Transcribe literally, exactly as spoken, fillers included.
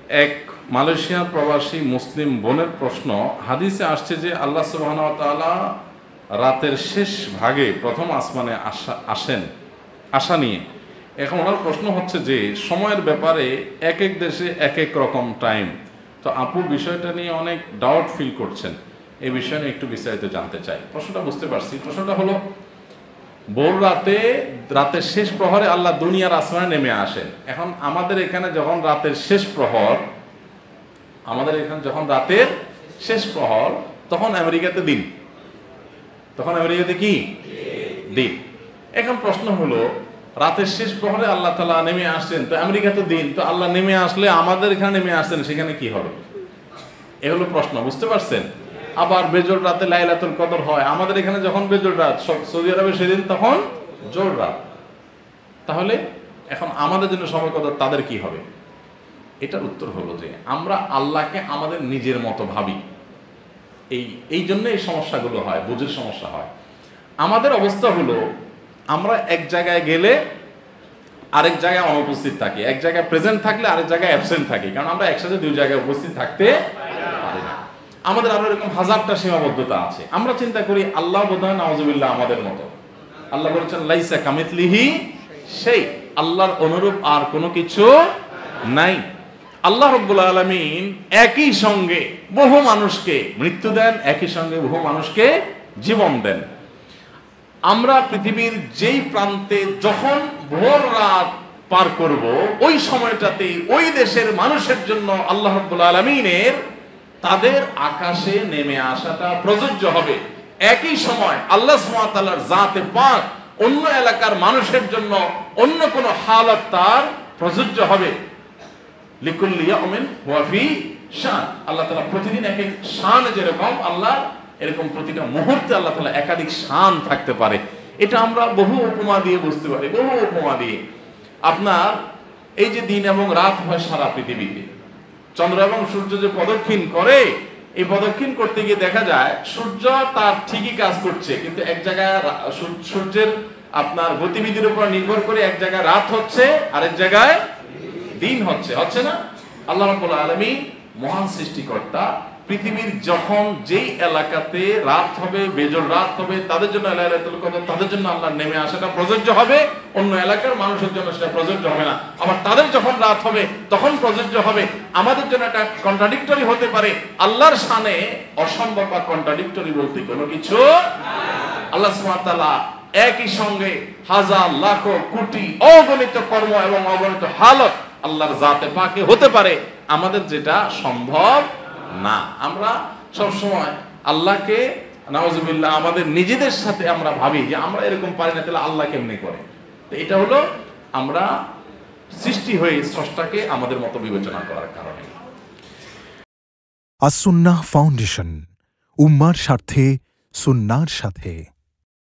এক মালয়েশিয়ার প্রবাসী মুসলিম বোনের প্রশ্ন, হাদিসে আসছে যে আল্লাহ সুবহানাহু ওয়া তাআলা রাতের শেষ ভাগে প্রথম আসমানে আসা আসেন আসা নিয়ে। এখন ওনার প্রশ্ন হচ্ছে যে সময়ের ব্যাপারে এক এক দেশে এক এক রকম টাইম, তো আপু বিষয়টা নিয়ে অনেক ডাউট ফিল করছেন, এই বিষয়ে একটু বিস্তারিত জানতে চাই। প্রশ্নটা বুঝতে পারছি। প্রশ্নটা হলো, ভোর রাতে রাতের শেষ প্রহরে আল্লাহ দুনিয়ার আসমানে নেমে আসেন। এখন আমাদের এখানে যখন রাতের শেষ প্রহর আমাদের এখানে যখন রাতের শেষ প্রহর তখন আমেরিকাতে দিন, তখন আমেরিকাতে কি দিন। এখন প্রশ্ন হলো, রাতের শেষ প্রহরে আল্লাহ তাআলা নেমে আসছেন, তো আমেরিকাতে দিন, তো আল্লাহ নেমে আসলে আমাদের এখানে নেমে আসছেন, সেখানে কি হবে? এ হলো প্রশ্ন, বুঝতে পারছেন? আবার বেজোড় রাতে লাইলাতুল কদর হয়, আমাদের এখানে যখন বেজোড় রাত, সৌদি আরবে সেদিন তখন জোড় রাত। তাহলে এখন আমাদের জন্য সময় কদর, তাদের কি হবে? এটার উত্তর হলো যে আমরা আল্লাহকে আমাদের নিজের মতো ভাবি, এই এই জন্য এই সমস্যাগুলো হয়, বুঝের সমস্যা হয়। আমাদের অবস্থা হলো, আমরা এক জায়গায় গেলে আরেক জায়গায় অনুপস্থিত থাকি, এক জায়গায় প্রেজেন্ট থাকলে আরেক জায়গায় অ্যাবসেন্ট থাকি, কারণ আমরা একসাথে দুই জায়গায় উপস্থিত থাকতে পারি না। আমাদের আরো এরকম হাজারটা সীমাবদ্ধতা আছে। আমরা চিন্তা করি আল্লাহ বোধহয় নাউজুবিল্লাহ আমাদের মতো। আল্লাহ বলেছেন লাইসা কামিথলিহি সেই, আল্লাহর অনুরূপ আর কোনো কিছু নাই। আল্লাহ রাব্বুল আলামিন একই সঙ্গে বহু মানুষকে মৃত্যু দেন, একই সঙ্গে বহু মানুষকে জীবন দেন। আমরা পৃথিবীর যেই প্রান্তে যখন ভোর রাত পার করব, ওই সময়টাতে ওই দেশের মানুষের জন্য আল্লাহ রাব্বুল আলামিনের তাদের আকাশে নেমে আসাটা প্রযোজ্য হবে। একই সময় আল্লাহ সুবহানাহু ওয়া তাআলার জাতে পাক অন্য এলাকার মানুষের জন্য অন্য কোন হালত তার প্রযোজ্য হবে। লিকুল্লি ইয়াউমিন ওয়া ফি শান, আল্লাহ তাআলা প্রতিদিন এক এক শান, যেরকম আল্লাহ এরকম প্রতিটা মুহূর্তে আল্লাহ তাআলা একাধিক শান থাকতে পারে। এটা আমরা বহু উপমা দিয়ে বুঝতে পারি, বহু উপমা দিয়ে। আপনার এই যে দিন এবং রাত হয় সারা পৃথিবীতে, চন্দ্র এবং সূর্য যে প্রদক্ষিণ করে, এই প্রদক্ষিণ করতে গিয়ে দেখা যায় সূর্য তার ঠিকই কাজ করছে, কিন্তু এক জায়গায় সূর্যের আপনার গতিবিধির উপর নির্ভর করে এক জায়গায় রাত হচ্ছে, আরেক জায়গায় দিন হচ্ছে, হচ্ছে না? আল্লাহ রাব্বুল আলামিন মহান সৃষ্টিকর্তা, পৃথিবীর যখন যেই এলাকাতে রাত হবে, বেজোড় রাত হবে, তাদের জন্য লাইলাতুল কদর, তাদের জন্য আল্লাহ নেমে আসাটা প্রযোজ্য হবে, অন্য এলাকার মানুষের জন্য সেটা প্রযোজ্য হবে না। আবার তাদের যখন রাত হবে তখন প্রযোজ্য হবে। আমাদের জন্য এটা কন্ট্রাডিক্টরি হতে পারে, আল্লাহর শানে অসম্ভব বা কন্ট্রাডিক্টরি বলতে কোনো কিছু। আল্লাহ সুবহানাহু ওয়া তাআলা একই সঙ্গে হাজার লাখ কোটি অগণিত কর্ম এবং অগণিত হালত আল্লাহর জাতে পাকে হতে পারে, আমাদের যেটা সম্ভব না। আমরা সব সময় আল্লাহকে নাউজুবিল্লাহ আমাদের নিজেদের সাথে আমরা ভাবি যে আমরা এরকম পারি না, তাহলে আল্লাহ কেমনে করে? তো এটা হলো আমরা সৃষ্টি হয়ে স্রষ্টাকে আমাদের মতো বিবেচনা করার কারণে। আস-সুন্নাহ ফাউন্ডেশন, উম্মার স্বার্থে সুন্নাহর সাথে।